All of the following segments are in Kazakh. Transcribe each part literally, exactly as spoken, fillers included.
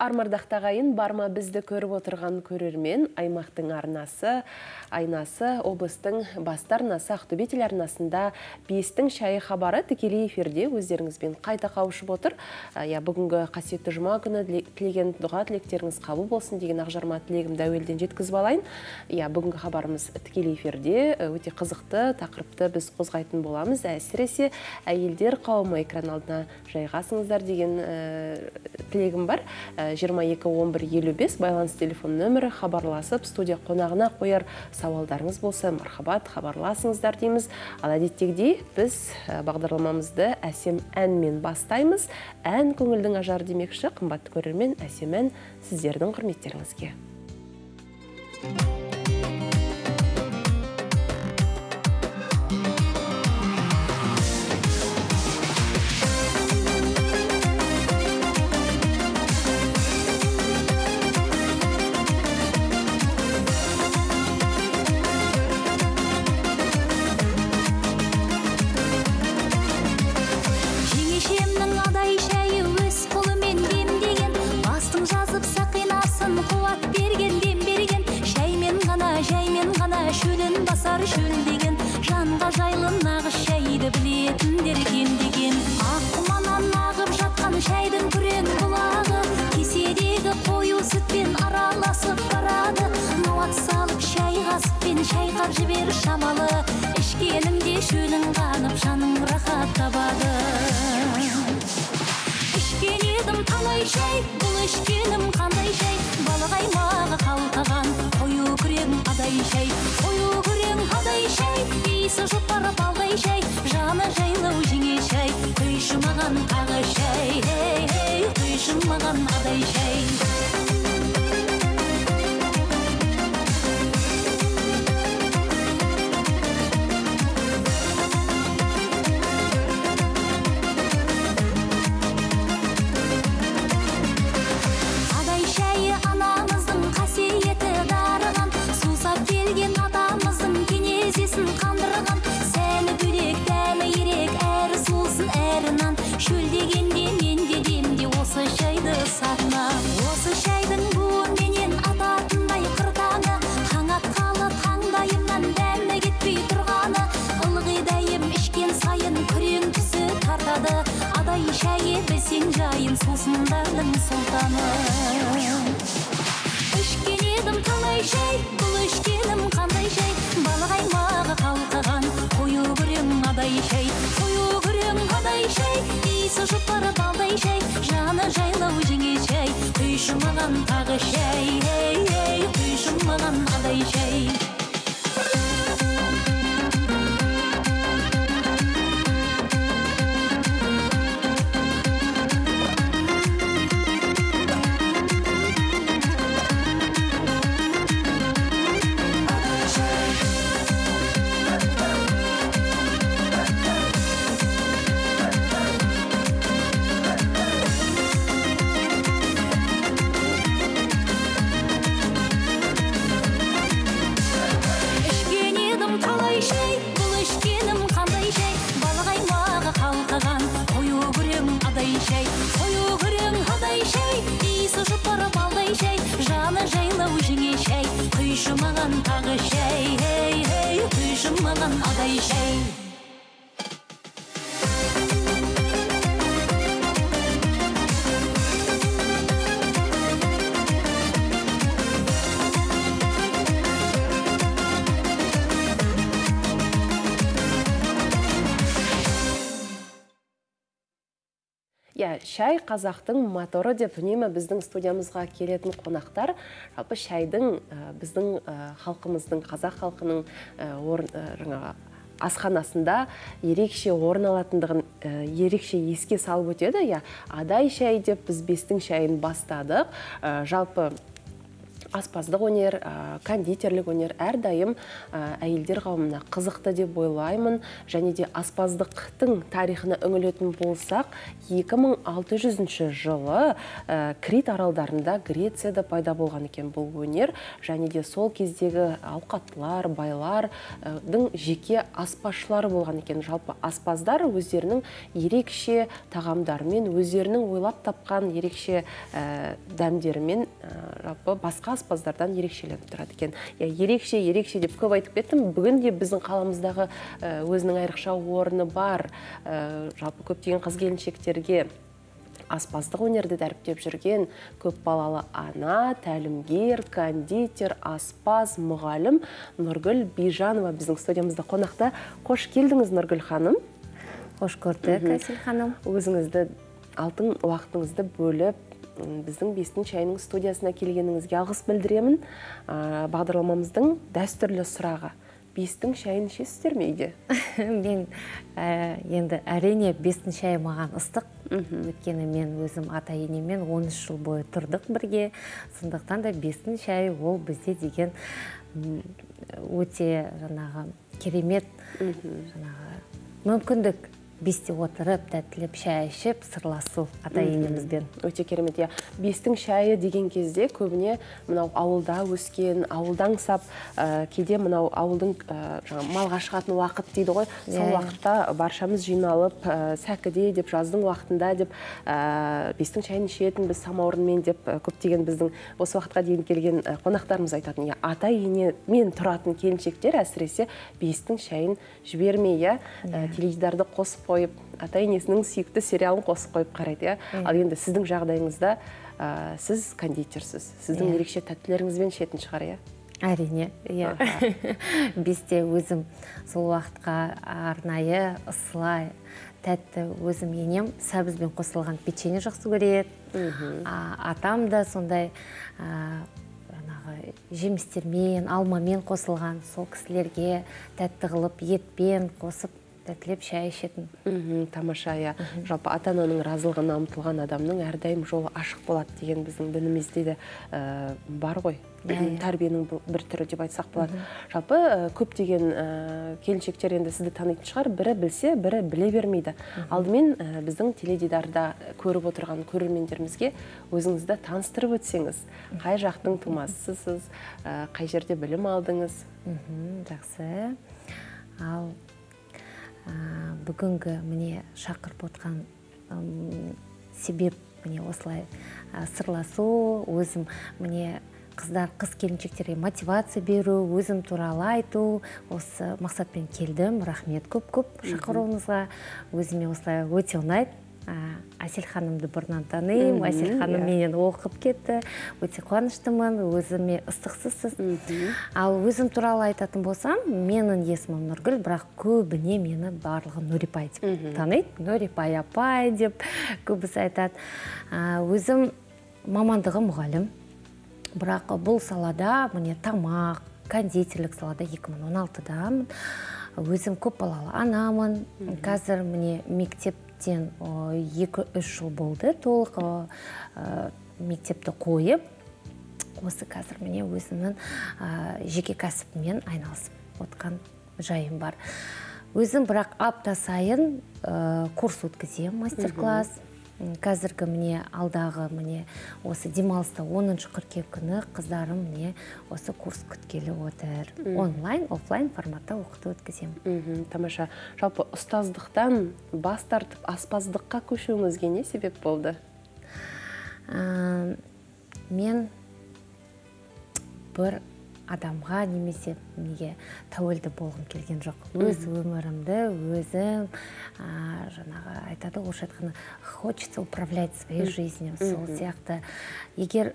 Армардақтағайын барма бізді көріп отырған көрермен, аймақтың арнасы, айнасы, облыстың бастар арнасы, Ақтөбе телеарнасында бестің шайы хабары тікелей эфирде өздеріңізбен қайта қауышып отыр. Я бүгінгі қасиетті жұма күні тілеген дұға тілектеріңіз қабыл болсын деген ақжарма тілегімді әуелден жеткізіп алайын. Я бүгінгі хабарымыз тікелей эфирде өте қызықты тақырыпты біз қозғайтын боламыз. Әсіресе әйелдер қауымы экран алдына жайғасыңыздар деген тілегім бар. жиырма екі он бір елу бес байланыс телефон нөмірі, хабарласып студия қонағына қояр сауалдарыңыз болса, мархабат, хабарласыңыздар дейміз. Ал әдеттегідей біз бағдарламамызды әсем әнмен бастаймыз. Ән көңілдің ажары демекші, қымбатты көрермен, әсем ән сіздердің құрметтеріңізге. Шайқап жібер шамалы, ішкеніңде шөлің қанып, жаның рахат табады. Ішкен едім талай шай, бұл ішкенім қандай шай, балық аймағы қалқыған, қою күрең адай шай, қою күрең адай шай, иісі жұпар балдай шай, жаны жайлау жеңе шай, құйшымаған тағы шай, құйшымаған адай шай. Осы шайдың буын менен ататындай қыртаны, қаңат қалы таңдайымнан дәмі кетпей тұрғаны, ылғи дайым ішкен сайын күрең түсі тартады. Адай шайы білсең жайын, сусындардың сұлтаны. Ішкен едім талай шай, бұл ішкенім қандай шай, балық аймағы қалқыған, қою күрең адай шай, қою күрең адай шай, иісі жұпар балдай шай, жаны жайлау жеңе шай, құйшымаған тағы шай, құйшымаған адай шай. Құйшымаған тағы шай, құйшымаған адай шай. Шай қазақтың моторы деп үнемі біздің студиямызға келетін қонақтар, жалпы шайдың біздің халқымыздың, қазақ халқының асханасында ерекше орын алатындығын ерекше еске салып өтеді. Адай шай деп біз бестің шайын бастадық. Жалпы аспаздық өнер, кондитерлік өнер әрдайым әйелдер қауымына қызықты деп ойлаймын. Және де аспаздықтың тарихына үңілетін болсақ, екі мың алты жүзінші жылы Крит аралдарында Грецияда пайда болған екен бұл өнер. Және де сол кездегі ауқаттылар, байлардың жеке аспазшылары болған екен. Жалпы аспаздар өздерінің ерекше тағамдарымен, өздерінің ойлап тапқан ерекше дәмдерімен жалпы басқа аспаздардан ерекшеленіп тұрады екен. Ерекше, ерекше деп көп айтып кеттім. Бүгінде біздің қаламыздағы өзінің айрықша орны бар. Жалпы көптеген қыз-келіншектерге аспаздық өнерді дәріптеп жүрген көп балалы ана, тәлімгер, кондитер, аспаз, мұғалім Нұргүл Бижанова біздің студиямызда қонақта. Қош келдіңіз, Нұргүл ханым. Қош көрдік, Әсел ханым. Өзіңізді, алтын уақытыңызды бөліп, біздің бестің шайының студиясына келгеніңізге алғыс білдіремін. Бағдарламамыздың дәстүрлі сұрағы. Бестің шайын ішесіздер ме үйде? Мен енді әрине бестің шайы маған ыстық. Өйткені мен өзім ата-енемен он үш жыл бойы тұрдық бірге. Сондықтан да бестің шайы ол бізде деген өте жаңағы керемет жаңағы мүмкіндік. Бесте отырып, тәттілеп, шай ішіп, сырласу ата-енемізбен. Өте керемет. Бестің шайы деген кезде көбіне мынау ауылда өскен, ауылдан сап, кейде мынау ауылдың малға шығатын уақыт дейді ғой. Сол уақытта баршамыз жиналып, сәкіде деп, жаздың уақытында деп, бестің шайын ішетін біз самаурынмен деп, көптеген біздің осы уақытқа дейін келген қонақтарымыз айтатын. Ата-ене мен тұратын келіншектер әсіресе бестің шайын жібермей, теледидарды қосып қойып, ата-енесінің сүйікті сериалын қосып қойып қарайды. Ал енді сіздің жағдайыңызда сіз кондитерсіз, сіздің ерекше тәттілеріңізбен ішетін шығар, иә? Әрине, иә. Бесте өзім сол уақытқа арнайы ысылай тәтті өзім енем сәбізбен қосылған печенье жақсы көреді. Атам да сондай жемістермен, алмамен қосылған сол кісілерге тәтті қылып, етпен қосып тәттілеп шай ішетін. Тамаша, иә. Жалпы ата-ананың разылығына ұмтылған адамның әрдайым жолы ашық болады деген біздің дінімізде де бар ғой. Тәрбиенің бір түрі деп айтсақ болады. Жалпы көптеген келіншектер енді сізді танитын шығар, бірі білсе, бірі біле бермейді. Алдымен біздің теледидарда көріп отырған көрермендерімізге өзіңізді таныстырып өтсеңіз, қай жақтың тумасысыз, қай жерде білім алдыңыз? Жақсы. Ал бүгінгі міне шақырып отқан себеп міне осылай сырласу, өзім міне қыздар, қыз келіншектерге мотивация беру, өзім туралы айту, осы мақсатпен келдім. Рахмет көп-көп шақыруыңызға. Өзіме осылай өте ұнайды. Әсел ханымды бұрыннан танимын, Әсел ханым менен оқып кетті, өте қуаныштымын, өзіме ыстықсызсыз. Ал өзім туралы айтатын болсам, менің есімім Нұргүл, бірақ көбіне мені барлығы Нұрипай деп таниды. Нұрипай апай деп көбісі айтады. Өзім мамандығы мұғалім, бірақ бұл салада, міне тамақ, кондитерлік салада екі мың он алтыдамын. Өзім көп балалы анамын, қазір міне мектеп екі-үш жыл болды, толық мектепті қойып, осы қазір міне өзімнің жеке кәсіпімен айналысып отқан жайым бар. Өзім бірақ апта сайын курс өткізем, мастер-класс. Қазіргі міне алдағы міне осы демалыста оныншы қыркүйек күні қыздарым міне осы курс күткелі отыр. Онлайн, офлайн форматта оқыту өткізем. Тамаша. Жалпы ұстаздықтан бас тартып аспаздыққа көшуіңізге не себеп болды? Мен бір адамға немесе неге тәуелді болғым келген жоқ. Өз өмірімді, өзім, жаңағы айтады, орысша айтқанда, хочется управлять своей жизнью. Сол сияқты, егер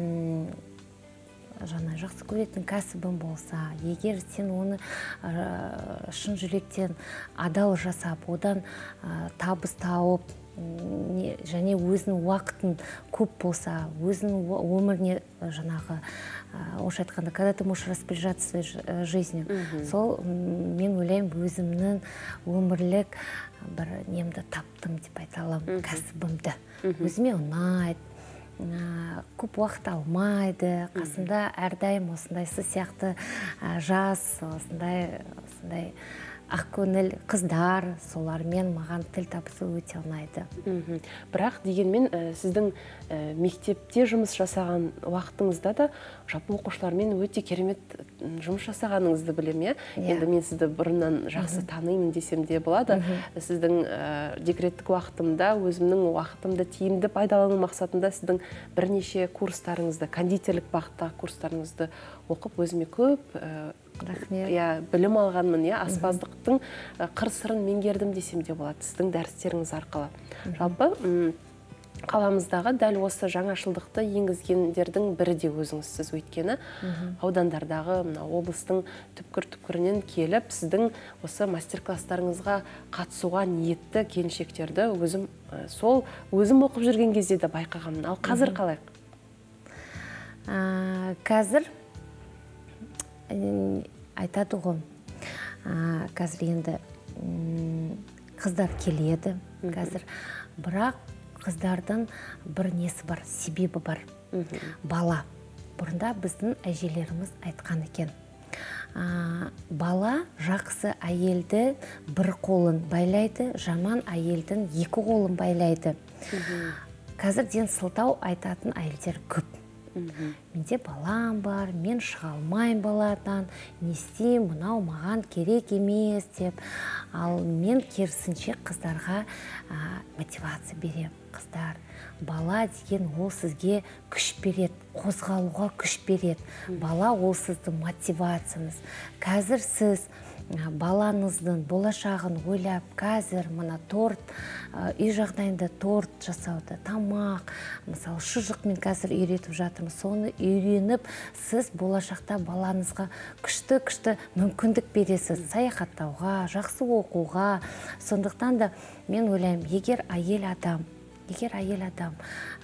жаңа жақсы көретін кәсібім болса, егер сен оны шын жүректен адал жасап, одан табыс тауып, және өзінің уақытын көп болса, өзінің өміріне жаңағы орысша айтқанда, когда ты можешь распоряжаться своей жизнью, сол мен ойлаймын өзімнің өмірлік бір немді таптым деп айта аламын, кәсібімді. Өзіме ұнайды, көп уақыт алмайды. Қасымда әрдайым осындай сіз сияқты жас, осындай осындай ақкөңіл қыздар, солармен маған тіл табысу өте ұнайды. Бірақ дегенмен сіздің мектепте жұмыс жасаған уақытыңызда да жалпы оқушылармен өте керемет жұмыс жасағаныңызды білем, енді мен сізді бұрыннан жақсы танимын десем де болады. Сіздің декреттік уақытымда, өзімнің уақытымды тиімді пайдалану мақсатында сіздің бірнеше курстарыңызды, кондитерлік бағыттағы курстарыңызды оқып, өзіме көп білім алғанмын, аспаздықтың қыр-сырын меңгердім десем де болады сіздің дәрістеріңіз арқылы. Жалпы қаламыздағы дәл осы жаңашылдықты енгізгендердің бірі де өзіңізсіз, өйткені аудандардағы облыстың түпкір-түпкірінен келіп, сіздің осы мастер-класстарыңызға қатысуға ниетті келіншектерді өзім сол өзім оқып жүрген кезде де байқағанмын. Ал қазір қалай? Қазір айтады ғой, қазір енді қыздар келеді, қазір, бірақ қыздардың бір несі бар, себебі бар, бала. Бұрында біздің әжелеріміз айтқан екен. Бала жақсы әйелді бір қолын байлайды, жаман әйелдің екі қолын байлайды. Қазірден сылтау айтатын әйелдер көп. Менде балам бар, мен шыға алмайым баладан, не істеймін, мынау маған керек емес деп. Ал мен керісінше қыздарға мотивация берем. Қыздар, бала деген ол сізге күш береді, қозғалуға күш береді. Бала ол сіздің мотивацияңыз. Қазір сіз балаңыздың болашағын ойлап, қазір мына торт, үй жағдайында торт жасауды, тамақ, мысалы шұжықмен қазір үйретіп жатырмыз. Соны үйреніп, сіз болашақта балаңызға күшті-күшті мүмкіндік бересіз, саяхаттауға, жақсы оқуға. Сондықтан да мен ойлаймын, егер әйел адам, егер әйел адам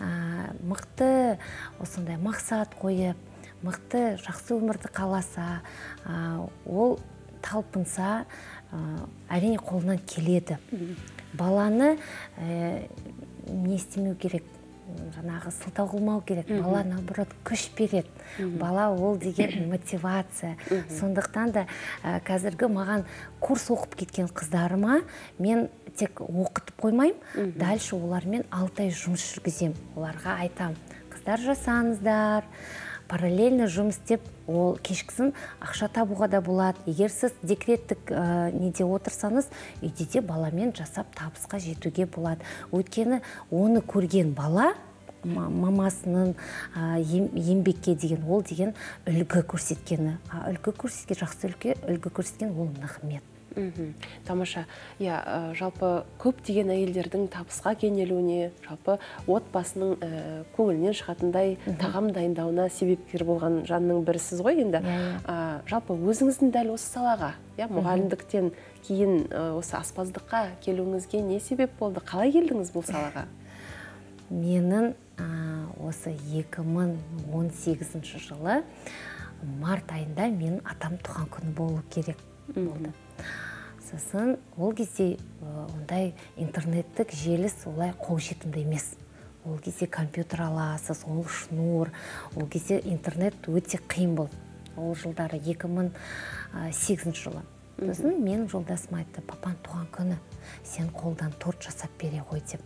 мықты осындай мақсат қойып, мықты жақсы өмірді қаласа, ол талпынса, әрине қолынан келеді. Баланы не істемеу керек, жаңағы сылтау қылмау керек. Бала наоборот күш береді. Бала ол деген мотивация. Сондықтан да қазіргі маған курс оқып кеткен қыздарыма мен тек оқытып қоймайым, дальше олармен алты ай жұмыс жүргізем. Оларға айтам, қыздар жасаңыздар, параллельно жұмыс істеп, ол кешкісін ақша табуға да болады. Егер сіз декреттік неде отырсаңыз, үйде де баламен жасап табысқа жетуге болады. Өйткені оны көрген бала, мамасының еңбекке деген, ол деген үлгі көрсеткені. Үлгі көрсеткен, жақсы үлгі көрсеткен ол нығмет. Тамаша, жалпы көп деген әйелдердің табысқа кенелуіне, жалпы отбасының көңілінен шығатындай тағам дайындауына себепкер болған жанның бірісіз ғой енді. Жалпы өзіңіздің дәл осы салаға, мұғалімдіктен кейін осы аспаздыққа келуіңізге не себеп болды? Қалай келдіңіз бұл салаға? Менің осы екі мың он сегізінші жылы март айында менің атам туған күні болу керек болды. Сосын ол кезде ондай интернеттік желіс олай қолжетімді емес. Ол кезде компьютер аласыз, ол шнур, ол кезде интернет өте қиын болды. Ол жылдары екі мың сегізінші жылы. Сосын менің жолдасым айтты, папан туған күні, сен қолдан торт жасап бере ғой деп.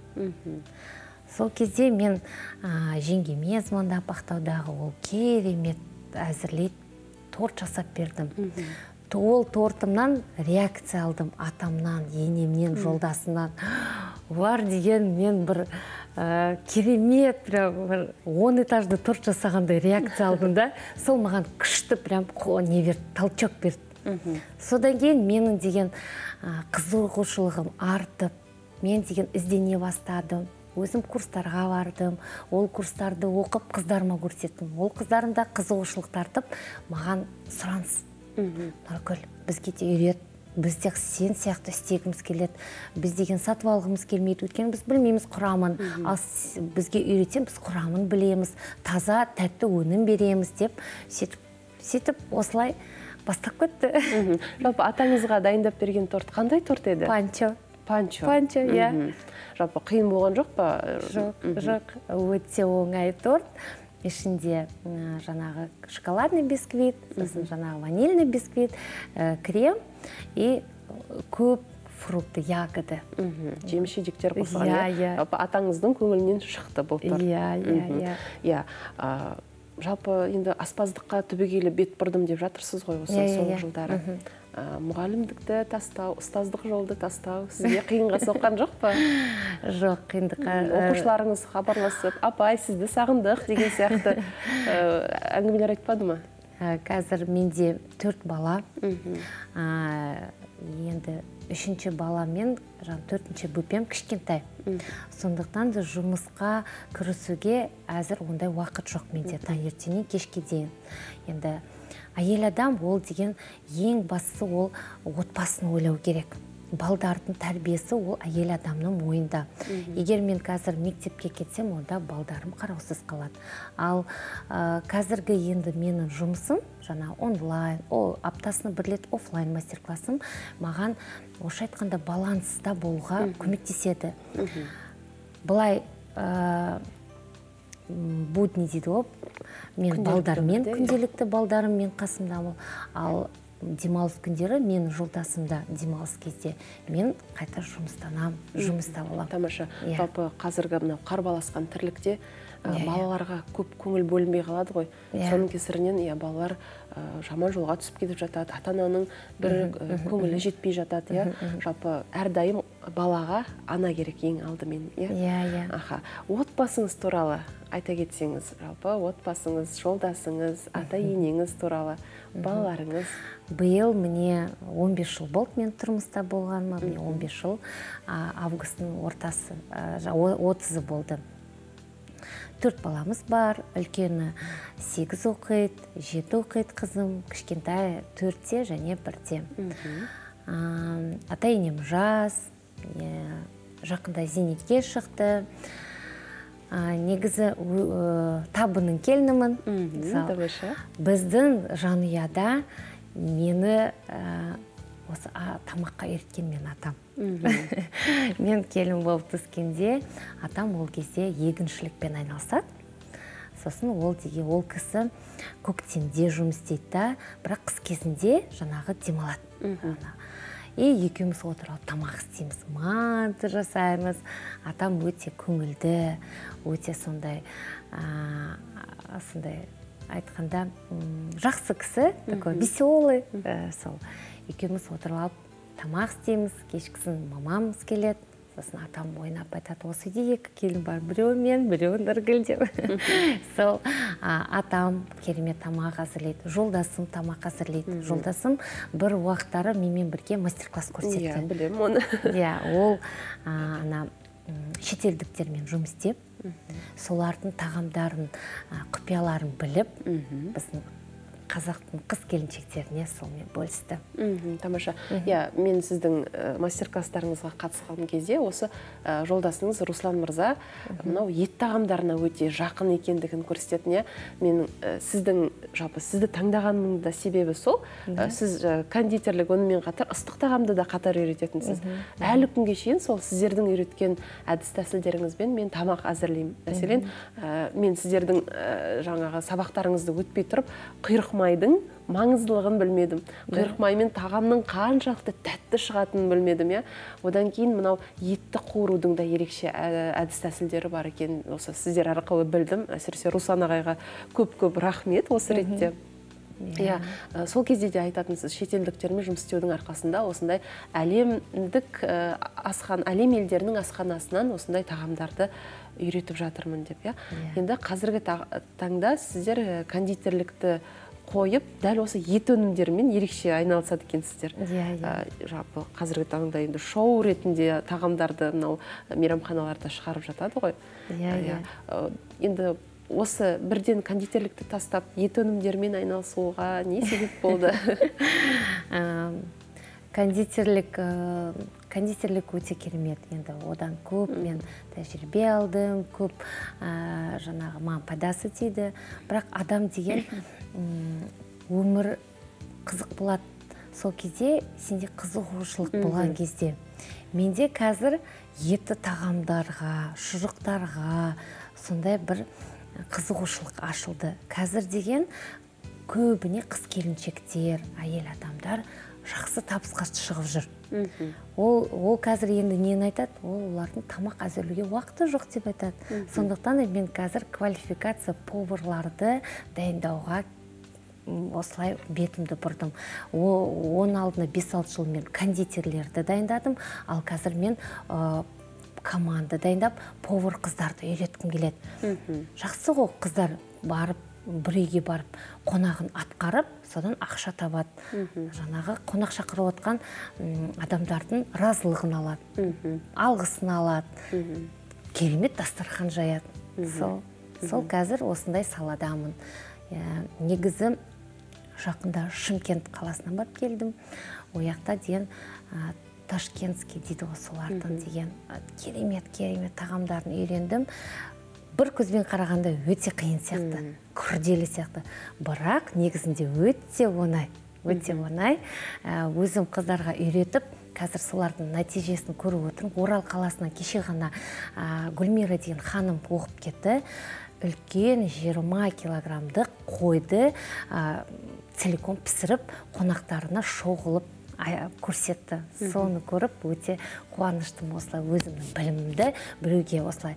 Сол кезде мен жеңгеме звондап Ақтаудағы ол керемет әзірлейді, торт жасап бердім. Ол тортымнан реакция алдым, атамнан, енемнен, жолдасынан. Бар деген мен бір керемет, бір он этажды торт жасағандай реакция алдым да. Сол маған күшті прям не берді, толчок берді. Содан кейін менің деген қызығушылығым артып, мен деген іздене бастадым. Өзім курстарға бардым, ол курстарды оқып қыздарыма көрсеттім. Ол қыздарым да қызығушылық тартып, маған сұраныс. Нұргүл, бізге де үйрет, біз де сен сияқты істегіміз келеді. Біз деген сатып алғымыз келмейді, өйткені біз білмейміз құрамын. Ал бізге үйретсем, біз құрамын білеміз, таза, тәтті өнім береміз деп, сөйтіп осылай бастап кетті. Жалпы атаңызға дайындап берген торт қандай торт еді? Панчо. Панчо. Панчо, иә. Жалпы қиын болған жоқ па? Жоқ, жоқ, өте оңай торт. ішінде жаңағы шоколадный бисквит, сосын жаңағы ванильный бисквит, крем и көп фрукты, ягоды. Жеміс жидектер қосылған. Атаңыздың көңілінен шықты бұл тұр. Иә, иә. Жалпы енді аспаздыққа түбегейлі бет бұрдым деп жатырсыз ғой осы соңғы жылдары. Мұғалімдікті тастау, ұстаздық жолды тастау сізге қиынға соққан жоқ па? Жоқ, қиындыққа. Оқушыларыңыз хабарласып, апай, сізді сағындық деген сияқты әңгімелер айтпады ма? Қазір менде төрт бала. Енді үшінші баламен төртінші бөпем кішкентай. Сондықтан да жұмысқа кірісуге әзір ондай уақыт жоқ менде таңертеңнен кешке дейін. Енді әйел адам ол деген ең бастысы ол отбасын ойлау керек. Балдардың тәрбиесі ол әйел адамның мойнында. Егер мен қазір мектепке кетсем, онда балдарым қараусыз қалады. Ал қазіргі енді менің жұмысым, жаңа онлайн, аптасына бір рет офлайн мастер-классым маған ошы айтқанда балансыда болуға көмектеседі. Былай будни дейді ғой, мен балдармен, күнделікті балдарым мен қасымдамын. Ал демалыс күндері мен жолдасымда демалыс кезде мен қайта жұмыстанам, жұмыста болам. Тамаша. Жалпы қазіргі мынау қарбаласқан тірлікте балаларға көп көңіл бөлінбей қалады ғой. Соның кесірінен балалар жаман жолға түсіп кетіп жатады. Ата-ананың бір көңілі жетпей жатады. Жалпы әрдайым балаға ана керек ең алдымен. Отбасыңыз туралы айта кетсеңіз, жалпы отбасыңыз, жолдасыңыз, ата-енеңіз туралы, балаларыңыз. Биыл мне он бес жыл болды мен тұрмыста болғаныма, мне он бес жыл, августың ортасы, отызы болды. Төрт баламыз бар, үлкені сегіз оқиды, жеті оқиды қызым, кішкентай төртте және бірде. Ата-енем жас, жақында зейнетке шықты. Негізі табының келінімін. Біздің жанұяда мені осы тамаққа үйреткен мен атам. Мен келін болып түскенде, атам ол кезде егіншілікпен айналысады. Сосын ол деген ол кісі көктемде жұмыс істейді, бірақ қыс кезінде жаңағы демалады. И екеуміз отырып тамақ істейміз, манты жасаймыз. Атам өте көңілді, өте сондай, сондай айтқанда жақсы кісі, такой веселый. Сол екеуміз отырып алып тамақ істейміз, кешкісін мамамыз келеді. Сосын атам ойнап айтады, осы үйде екі келін бар, біреу мен, біреу Нұргүл деп. Сол атам керемет тамақ әзірлейді, жолдасым тамақ әзірлейді. Жолдасым бір уақыттары менімен бірге мастер-класс көрсетті. Иә, білем оны. Иә, ол шетелдіктермен жұмыс істеп, солардың тағамдарын, құпияларын біліп, біздің қазақтың қыз келіншектеріне солмен бөлісті. Тамаша. Иә, мен сіздің мастер-класстарыңызға қатысқан кезде осы жолдасыңыз Руслан мырза мынау ет тағамдарына өте жақын екендігін көрсететін. Мен сіздің жалпы сізді таңдағанымның да себебі сол. Сіз кондитерлік онымен қатар ыстық тағамды да қатар үйрететінсіз. Әлі күнге шейін сол сіздердің үйреткен әдіс тәсілдеріңізбен мен тамақ әзірлеймін. Мәселен, мен сіздердің жаңағы сабақтарыңызды өтпей тұрып, құйрық майдың маңыздылығын білмедім. Құйрық маймен тағамның қаншалықты тәтті шығатынын білмедім. Одан кейін мынау етті қуырудың да ерекше әдіс тәсілдері бар екен. Осы сіздер арқылы білдім. Әсіресе Руслан ағайға көп-көп рахмет осы ретте. Сол кезде де айтатынсыз, шетелдіктермен жұмыс істеудің арқасында осындай әлемдік асхан, әлем елдерінің асханасынан осындай тағамдарды үйретіп жатырмын деп. Енді қазіргі таңда сіздер кондитерлікті қойып, дәл осы ет өнімдерімен ерекше айналысады екенсіздер. Жалпы қазіргі таңда енді шоу ретінде тағамдарды мынау мейрамханаларда шығарып жатады ғой. Енді осы бірден кондитерлікті тастап, ет өнімдерімен айналысуға не себеп болды? Кондитерлік кондитерлік өте керемет. Енді одан көп мен тәжірибе алдым, көп жаңағы маған пайдасы тиді. Бірақ адам деген өмір қызық болады. Сол кезде сенде қызығушылық болған кезде. Менде қазір етті тағамдарға, шұжықтарға, сондай бір қызығушылық ашылды. Қазір деген көбіне қыз келіншектер, әйел адамдар жақсы табысқа шығып жүр. Ол, ол қазір енді нені айтады? Ол олардың тамақ әзірлеуге уақыты жоқ деп айтады. Сондықтан мен қазір квалификация поварларды дайындауға осылай бетімді бұрдым. Он алдына бес алты жыл мен кондитерлерді дайындадым, ал қазір мен команда дайындап, повар қыздарды үйреткім келеді. Жақсы ғой, қыздар барып, бір үйге барып, қонағын атқарып, содан ақша табады. Жаңағы қонақ шақырып отқан адамдардың разылығын алады, алғысын алады, керемет дастархан жаяды. Сол қазір осындай саладамын. Негізі жақында Шымкент қаласынан барып келдім. Ояқта деген Ташкентский дейді солардың деген керемет-керемет тағамдарын үйрендім. Бір көзбен қарағанда өте қиын сияқты, күрделі сияқты. Бірақ негізінде өте оңай, өте оңай. Өзім қыздарға үйретіп, қазір солардың нәтижесін көріп отырмын. Орал қаласынан кеше ғана Гүлмира деген ханым оқып кетті. Үлкен жиырма килограммды қойды целиком пісіріп, қонақтарына шоғылып көрсетті. Соны көріп, өте қуаныштым. Осылай өзімнің білімімді біреуге осылай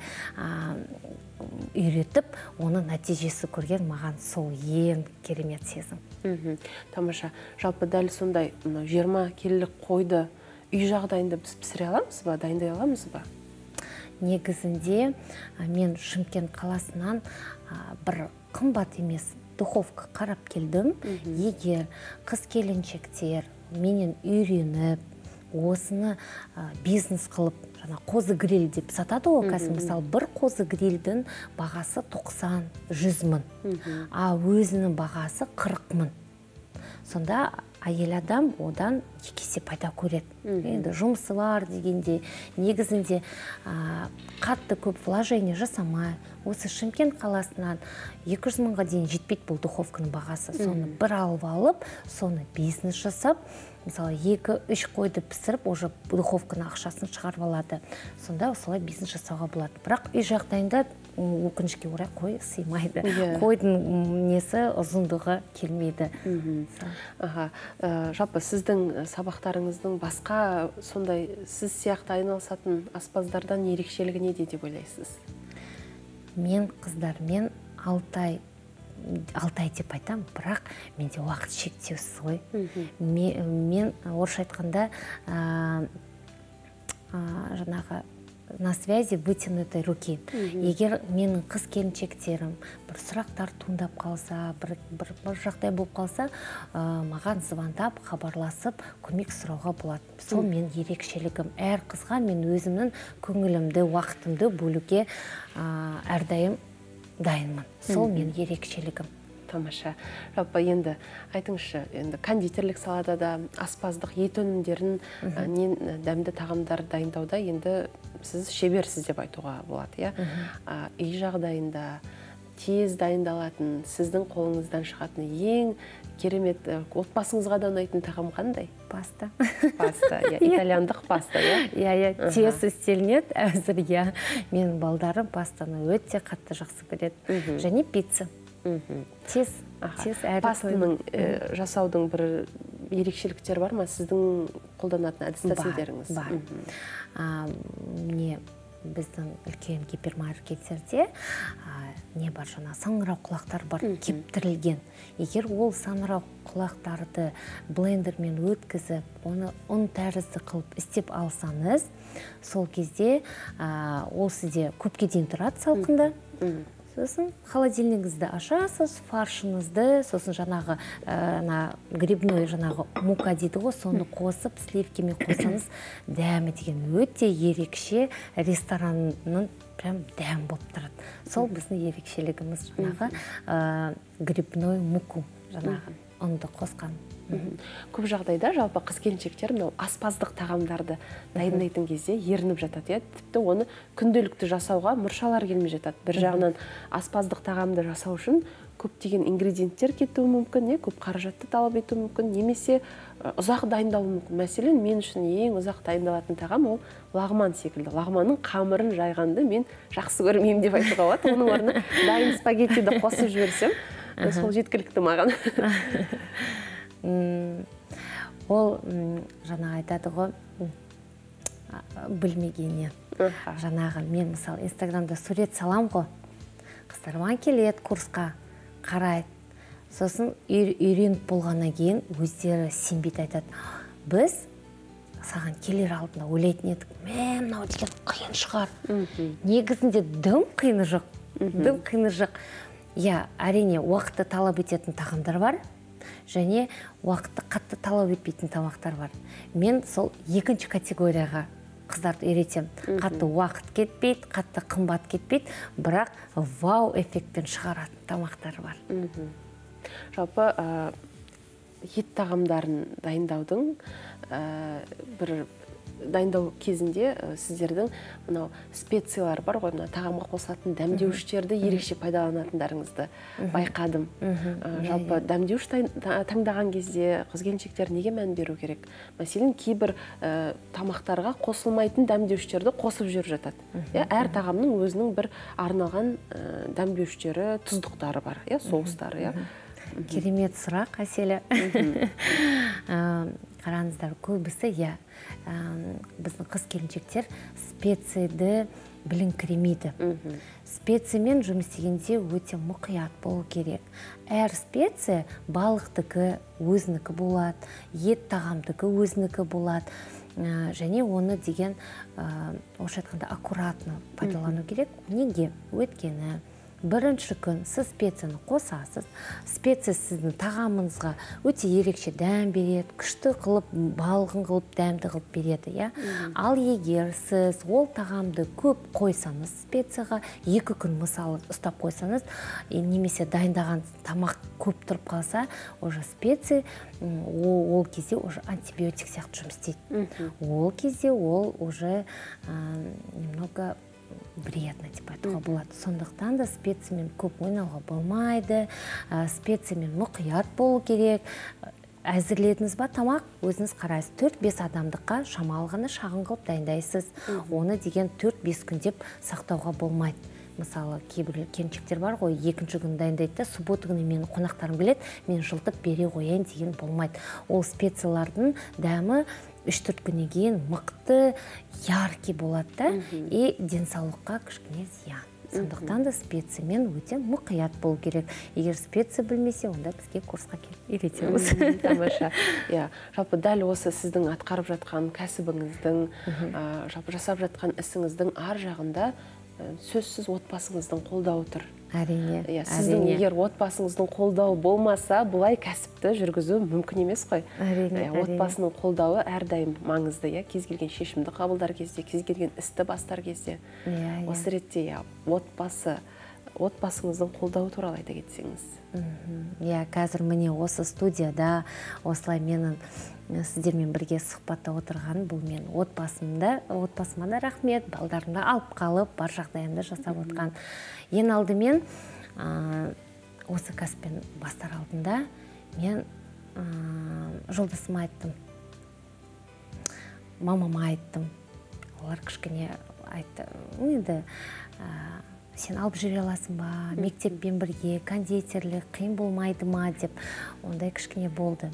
үйретіп, оның нәтижесі көрген маған сол ең керемет сезім. Тамаша. Жалпы дәл сондай жиырма келілік қойды үй жағдайында біз пісіре аламыз ба, дайындай аламыз ба? Негізінде мен Шымкент қаласынан бір қымбат емес духовка қарап келдім. Егер қыз келіншектер менен үйреніп, осыны бизнес қылып, жаңа қозы гриль деп сатады ол қазір. Мысалы, бір қозы грильдің бағасы тоқсан жүз мың, а өзінің бағасы қырық мың. Сонда әйел адам одан екі есе пайда көреді. Енді жұмысы бар дегенде, негізінде қатты көп вложение жасамай, осы Шымкент қаласынан екі жүз мыңға дейін жетпейді бұл духовканың бағасы. Соны бір алып алып, соны бизнес жасап, мысалы, екі-үш қойды пісіріп, уже духовканың ақшасын шығарып алады. Сонда осылай бизнес жасауға болады. Бірақ үй жағдайында өкінішке орай қой сыймайды. Қойдың несі ұзындығы келмейді. Жалпы сіздің сабақтарыңыздың басқа сондай сіз сияқты айналысатын аспаздардан ерекшелігі неде деп ойлайсыз? Мен қыздармен алтай алтай деп айтам, бірақ менде уақыт шектеусіз ғой. Мен орысша айтқанда жаңағы на связи вытянутой руки. Егер менің қыз келіншектерім бір сұрақтар туындап қалса, бір жағдай болып қалса, маған звондап, хабарласып, көмек сұрауға болады. Сол мен ерекшелігім. Әр қызға мен өзімнің көңілімді, уақытымды бөлуге әрдайым дайынмын. Сол мен ерекшелігім. Тамаша. Жалпы енді айтыңызшы, енді кондитерлік салада да аспаздық ет өнімдерін, дәмді тағамдар дайындауда енді сіз шеберсіз деп айтуға болады. Үй жағдайында тез дайындалатын, сіздің қолыңыздан шығатын ең керемет отбасыңызға да ұнайтын тағам қандай? Паста. Паста, итальяндық паста, иә? Тез істелінеді әзір, иә. Менің балдарым пастаны өте қатты жақсы көреді. Және пицца. Тез, тез әрі пастаның жасаудың бір ерекшеліктер бар ма? Сіздің қолданатын әдіс тәсілдеріңіз? Бар. Міне біздің үлкен гипермаркеттерде не бар, жаңа саңырау құлақтар бар, кептірілген. Егер ол саңырау құлақтарды блендермен өткізіп, оны ұн тәрізді қылып істеп алсаңыз, сол кезде ол сізде көпке дейін тұрады салқында. Сосын холодильнигіңізді ашасыз, фаршыңызды, сосын жаңағы грибной жаңағы мука дейді ғой, соны қосып, сливкемен қосаңыз, дәмі деген өте ерекше ресторанның прям дәм болып тұрады. Сол біздің ерекшелігіміз жаңағы грибной муку, жаңағы ұнды қосқан. Көп жағдайда жалпы қыз-келіншектер мынау аспаздық тағамдарды дайындайтын кезде ерініп жатады, тіпті оны күнделікті жасауға мұршалар келмей жатады. Бір жағынан аспаздық тағамды жасау үшін көптеген ингредиенттер кетуі мүмкін, көп қаражатты талап етуі мүмкін, немесе ұзақ дайындалуы мүмкін. Мәселен, мен үшін ең ұзақ дайындалатын тағам ол лағман секілді. Лағманның қамырын жайғанды мен жақсы көрмеймін деп айтуға болады. Оның орнына дайын спагеттиді қосып жіберсем, сол жеткілікті маған. Ол жаңа айтады ғой, білмегеннен. Жаңағы мен мысалы инстаграмда сурет салам ғой, қыздарман келеді курсқа, қарайды. Сосын үйреніп болғаннан кейін өздері сенбейді, айтады. Біз саған келер алдында ойлайтын едік, мә мынау деген қиын шығар. Негізінде дым қиыны жоқ. Дым қиыны жоқ. Я, әрине, уақытты талап ететін тағамдар бар, және уақытты қатты талап етпейтін тамақтар бар. Мен сол екінші категорияға қыздарды үйретем. Қатты уақыт кетпейді, қатты қымбат кетпейді, бірақ вау эффектпен шығаратын тамақтар бар. Жалпы ет тағамдарын дайындаудың бір дайындау кезінде сіздердің мынау специялар бар ғой, тағамға қосылатын дәмдеуіштерді ерекше пайдаланатындарыңызды байқадым. Жалпы дәмдеуіш таңдаған кезде қыз-келіншектер неге мән беру керек? Мәселен, кейбір тамақтарға қосылмайтын дәмдеуіштерді қосып жүріп жатады. Әр тағамның өзінің бір арналған дәмдеуіштері, тұздықтары бар, соустары. Керемет сұрақ, Әселі. Қараңыздар, көбісі, я, біздің қыз-келіншектер специяды біліңкіремейді. Специямен жұмыс істегенде өте мұқият болу керек. Әр специя балықтікі өзінікі болады, ет тағамдікі өзінікі болады. Және оны деген, орысша айтқанда, аккуратно пайдалану керек. Неге? Өйткені бірінші күн сіз специяны қосасыз, специя сіздің тағамыңызға өте ерекше дәм береді, күшті қылып, балғын қылып, дәмді қылып береді. Ал егер сіз ол тағамды көп қойсаңыз, специяға екі күн мысалы ұстап қойсаңыз, немесе дайындаған тамақ көп тұрып қалса, уже специя ол кезде уже антибиотик сияқты жұмыс істейді. Ол кезде ол уже немного вредно деп айтуға болады. Сондықтан да специямен көп ойнауға болмайды, специямен мұқият болу керек. Әзірледіңіз ба тамақ, өзіңіз қарайсыз. төрт-бес адамдыққа шамалы ғана шағын қылып дайындайсыз. Оны деген төрт-бес күн деп сақтауға болмайды. Мысалы, кейбір келіншектер бар ғой, екінші күн дайындайды, суббота күні менің қонақтарым келеді, мен жылтып бере қояйын деген болмайды. Ол специялардың дәмі үш-төрт күннен кейін мықты, яркий болады да, и денсаулыққа кішкене зиян. Сондықтан да специямен өте мұқият болу керек. Егер специя білмесе, онда бізге курсқа келіп үйретеміз. Тамаша. Жалпы дәл осы сіздің атқарып жатқан кәсібіңіздің, жалпы жасап жатқан ісіңіздің ар жағында сөзсіз отбасыңыздың қолдауы тұр. Әрине. Сіздің егер отбасыңыздың қолдауы болмаса, бұлай кәсіпті жүргізу мүмкін емес қой. Әрине. Отбасының қолдауы әрдайым маңызды, кез келген шешімді қабылдар кезде, кез келген істі бастар кезде. Осы ретте отбасы, отбасыңыздың қолдауы туралы айта кетсеңіз. Я қазір міне осы студияда осылай менің сіздермен бірге сұхбатта отырған, бұл мен отбасымда, отбасыма да рахмет, балдарымды алып қалып, бар жағдайымды жасап отқан. Ең алдымен осы кәсіппен бастар алдында мен жолдасыма айттым, мамама айттым. Олар кішкене айтты, енді сен алып жүре аласың ба, мектеппен бірге, кондитерлік, қиын болмайды ма деп, ондай кішкене болды.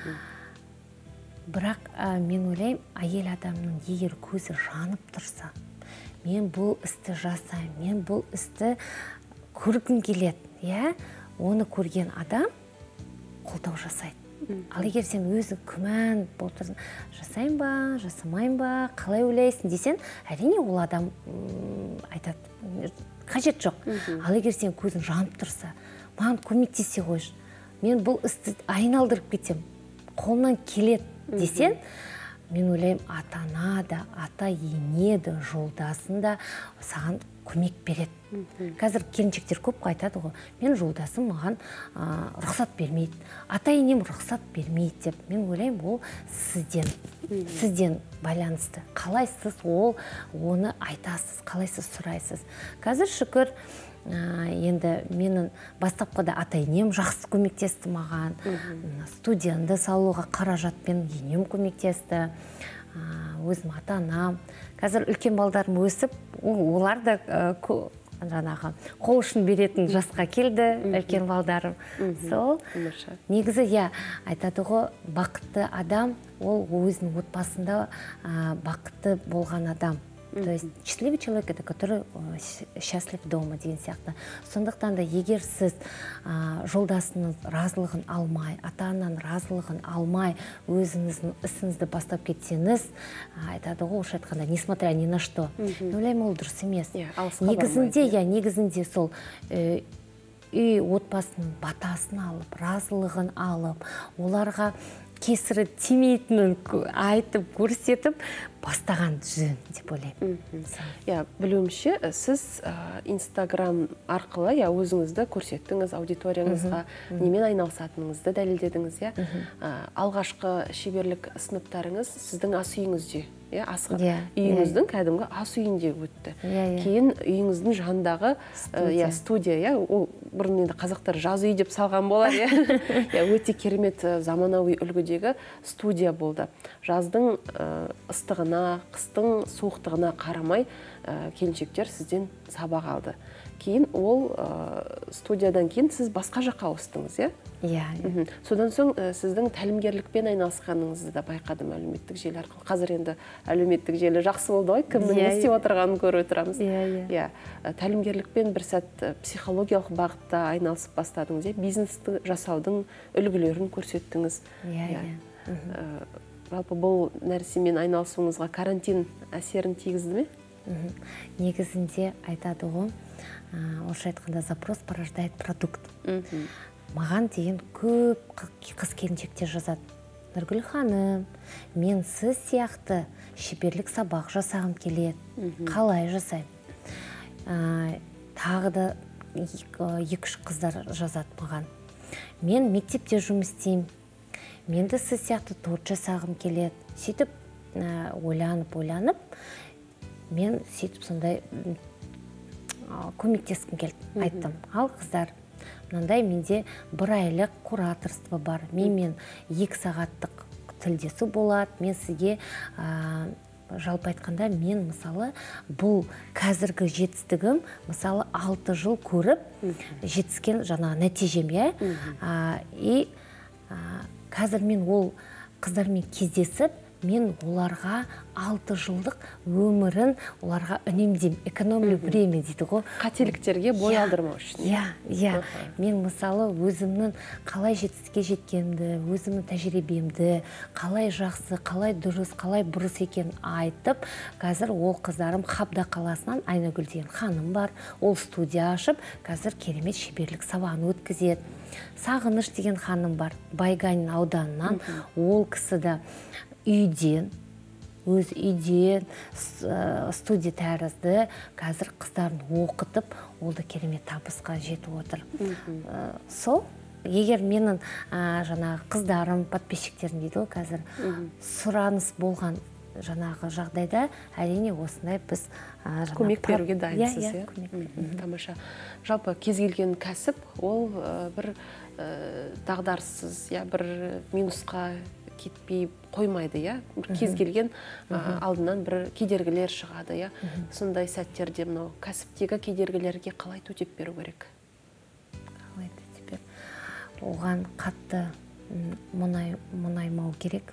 Бірақ мен ойлаймын, әйел адамның егер көзі жанып тұрса, мен бұл істі жасаймын, мен бұл істі көргім келеді, оны көрген адам қолдау жасайды. Ал егер сен өзің күмән болып тұрсың, жасайын ба, жасамайын ба, қалай ойлайсың десен, әрине ол адам айтады, қажет жоқ. Ал егер сен көзің жанып тұрса, маған көмектесе қойшы, мен бұл істі айналдырып кетем, қолынан келеді десен, мен ойлаймын, ата-ана да, ата-ене де, жолдасын да саған көмек береді. Қазір келіншектер көп айтады ғой, мен жолдасым маған рұқсат бермейді, ата-енем рұқсат бермейді деп. Мен ойлаймын, ол сізден, сізден байланысты. Қалай сіз ол оны айтасыз, қалай сіз сұрайсыз. Қазір шүкір, енді менің бастапқыда ата-енем жақсы көмектесті маған, студиянды салуға қаражатпен енем көмектесті, өзім ата-анам. Қазір үлкен балдарым өсіп, олар да жаңағы қол ұшын беретін жасқа келді, үлкен балдарым. Сол негізі, я айтады ғой, бақытты адам, ол өзінің отбасында бақытты болған адам. То есть счастливый человек — это который счастлив дома деген сияқты. Сондықтан да егер сіз жолдасының разылығын алмай, ата-ананың разылығын алмай, өзіңіздің ісіңізді бастап кетсеңіз, айтады ғой, орысша айтқанда, несмотря ни на что, ойлаймын, ол дұрыс емес. Негізінде, я негізінде сол үй отбасының батасын алып, разылығын алып, оларға кесірі тимейтінін айтып, көрсетіп, бастаған жөн деп ойлаймын. Я білуімше, сіз Инстаграм арқылы өзіңізді көрсеттіңіз, аудиторияңызға немен айналысатыныңызды дәлелдедіңіз. Алғашқы шеберлік сыныптарыңыз сіздің ас үйіңізде, үйіңіздің кәдімгі ас үйінде өтті. Кейін үйіңіздің жанындағы студия, ол бұрын енді қазақтар жаз үй деп салған болар, өте керемет заманауи үлгідегі студия болды. Жаздың ыстығына, қыстың суықтығына қарамай келіншектер сізден сабақ алды. Кейін ол студиядан кейін сіз басқа жаққа ауыстыңыз, е? Иә. Содан соң сіздің тәлімгерлікпен айналысқаныңызды да байқадым әлеуметтік желі арқылы. Қазір енді әлеуметтік желі жақсы болды ғой, кімнің не істеп отырғанын көріп отырамыз. Иә. Тәлімгерлікпен бір сәт психологиялық бағытта айналысып бастадыңыз, бизнесті жасаудың үлгілерін көрсеттіңіз. Иә. Жалпы бұл нәрсемен айналысуыңызға карантин әсерін тигізді ме? Негізінде айтады ғой, орысша айтқанда запрос порождает продукт. Маған деген көп қыз келіншектер жазады. Нұргүл ханым, мен сіз сияқты шеберлік сабақ жасағым келеді. Қалай жасаймын? Тағы да екі-үш қыздар жазады маған. Мен мектепте жұмыс істеймін. Менді сіз сияқты торт жасағым келеді. Сөйтіп ойланып-ойланып, мен сөйтіп сондай көмектескім келді, айттым. Ал қыздар, мынандай менде бір айлық кураторство бар. Менмен екі сағаттық тілдесу болады. Мен сізге жалпы айтқанда, мен мысалы бұл қазіргі жетістігім, мысалы алты жыл көріп жетіскен жаңа нәтижем, е? И қазір мен ол қыздармен кездесіп, мен оларға алты жылдық өмірін оларға үнемдеймін, экономлю время дейді ғой. Қателіктерге бой алдырмау үшін. Иә, иә. Мен мысалы өзімнің қалай жетістікке жеткенімді, өзімнің тәжірибемді, қалай жақсы, қалай дұрыс, қалай бұрыс екенін айтып, қазір ол қыздарым Хабда қаласынан Айнагүл деген ханым бар, ол студия ашып, қазір керемет шеберлік сабағын өткізеді. Сағыныш деген ханым бар, Байганин ауданынан, ол кісіді үйден, өз үйден студия тәрізді, қазір қыздарын оқытып, ол да керемет табысқа жетіп отыр. Сол, егер менің жаңағы қыздарым, подписчиктерім дейді ғой, қазір сұраныс болған жаңағы жағдайда, әрине осындай біз көмек беруге дайынсыз. Тамаша. Жалпы кез келген кәсіп, ол бір дағдарыссыз, бір минусқа кетпей қоймайды, кез келген алдынан бір кедергілер шығады. Сондай сәттерде мынау кәсіптегі кедергілерге қалай төтеп беру керек? Қалай төтеп беру? Оған қатты мұнаймау керек.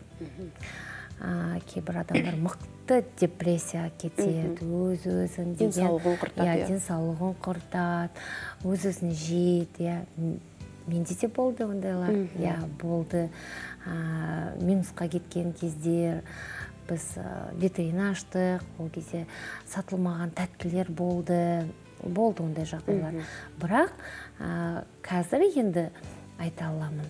Кейбір адамдар мықты депрессия кетеді, өз-өзін денсаулығын құртады. Денсаулығын құртады, өз-өзін жейді. Менде де болды ондайлар, болды. Минусқа кеткен кездер, біз витрина аштық, ол кезде сатылмаған тәттілер болды, болды ондай жағдайлар. Бірақ қазір енді айта аламын,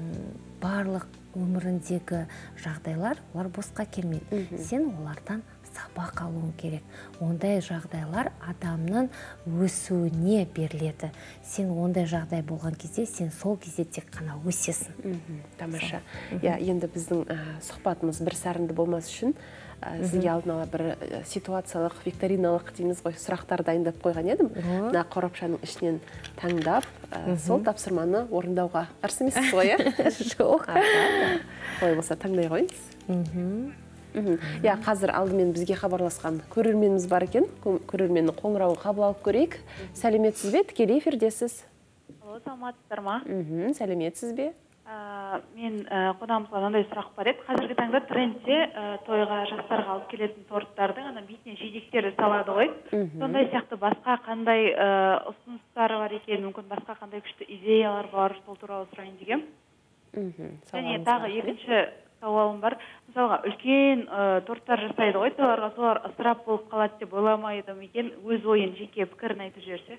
барлық өміріндегі жағдайлар олар босқа келмейді. Сен олардан сабақ алуың керек. Ондай жағдайлар адамның өсуіне беріледі. Сен ондай жағдай болған кезде, сен сол кезде тек қана өсесің. Тамаша. Я, енді біздің сұхбатымыз бір сарынды болмас үшін, сізге алдын ала бір ситуациялық, викториналық дейміз ғой, сұрақтар дайындап қойған едім. Мына қорапшаның ішінен таңдап, сол тапсырманы орындауға қарсы емессіз ғой, жоқ. Олай болса таңдай қойыңыз. Я, қазір алдымен бізге хабарласқан көрерменіміз бар екен. Көрерменнің қоңырауын қабыл алып көрейік. Сәлеметсіз бе? Тікелей эфирдесіз. Алло, саламатсыздар ма? Сәлеметсіз бе? Мен қонағымызға мынандай сұрақ бар еді. Қазіргі таңда трендте тойға жастарға алып келетін торттардың ана бетіне жидектері салады ғой. Сондай сияқты басқа қандай ұсыныстары бар екен, мүмкін басқа қандай күшті идеялар бар, сол туралы сұрайын дегем. Және тағы екінші сауалым бар. Мысалға, үлкен торттар жасайды ғой, тойларға, солар ысырап болып қалады деп ойламайды ма екен, өз ойын жеке пікірін айтып жіберсе?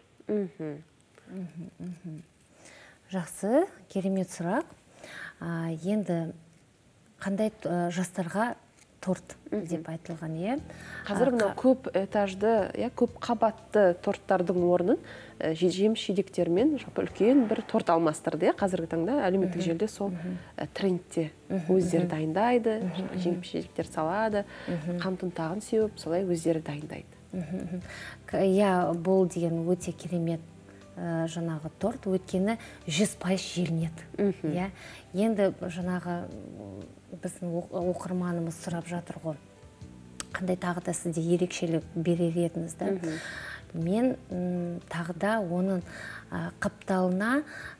Жақсы, керемет сұрақ. Енді қандай жастарға торт деп айтылған, е? Қазір мына көп этажды, көп қабатты торттардың орнын жеміс жидектермен үлкен бір торт алмастырды. Қазіргі таңда әлеуметтік желіде сол трендте өздері дайындайды, жеміс жидектер салады, қамтын тағын сеуіп, солай өздері дайындайды. Я, бұл деген өте керемет жаңағы торт, өткені жүз пайыз желінеді. Енді жаңағы біздің оқырманымыз сұрап жатыр ғой, қандай тағы да сізде ерекшелік берер едіңіз. Мен тағы да оның қапталына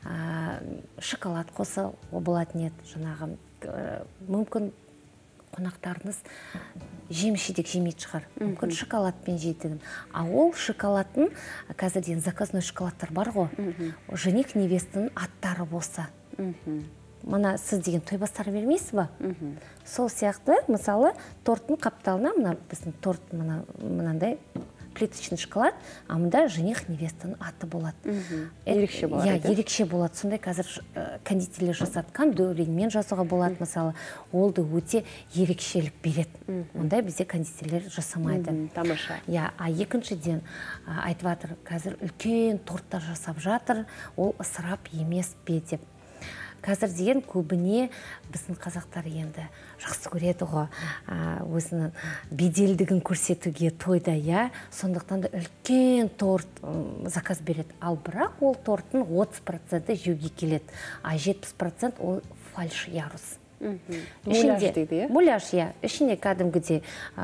шоколад қоса болатын еді. Жаңағы мүмкін қонақтарыңыз жеміс-жидек жемейді шығар. Мүмкін шоколадпен жейтін. А ол шоколадтың, қазірден заказной шоколадтар бар ғой, жених невестінің аттары болса. Мына сіз деген тойбастар бермейсіз ба? Сол сияқты, мысалы, торттың қапталына, мына біздің торт мынандай плиточный шоколад, а мұнда жених невестінің аты болады. Ерекше болады. Я, ерекше болады. Сондай қазір кондитерлер жасатқан дөреңмен жасауға болады, мысалы, олды өте ерекшелік береді. Ондай бізде кондитерлер жасамайды. Тамаша. Я, а екіншіден айтып жатыр, қазір үлкен торттар жасап жатыр, ол ысырап емес пе деп. Қазір деген көбіне біздің қазақтар енді жақсы көреді ғой, өзінің беделдігін көрсетуге тойда, я, сондықтан да үлкен торт заказ береді. Ал бірақ ол торттың отыз проценті жеуге келеді, а жетпіс процент ол фальш ярус. Муляж дейді, е? Муляж, я. Ішіне кәдімгіде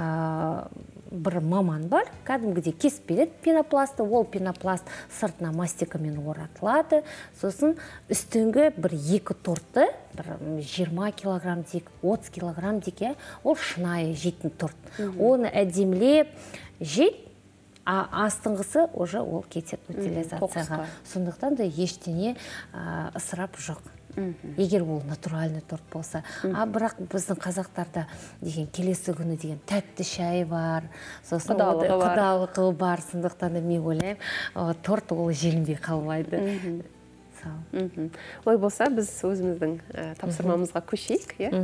бір маман бар, кәдімгіде кесіп береді пенопласты, ол пенопласт сыртына мастикамен оратылады, сосын үстіңгі бір екі тортты, бір жиырма килограмм дейік, отыз килограмм дейік, ол шынайы жейтін торт. Оны әдемілеп жейді, а астыңғысы уже ол кетеді утилизацияға. Сондықтан да ештеңе ысырап жоқ. Егер ол натуральный торт болса. А бірақ біздің қазақтарда деген келесі күні деген тәтті шай бар, сосын құдалығы бар, сондықтан да мен ойлаймын, торт ол желінбей қалмайды. Ой болса, біз өзіміздің тапсырмамызға көшейік, е?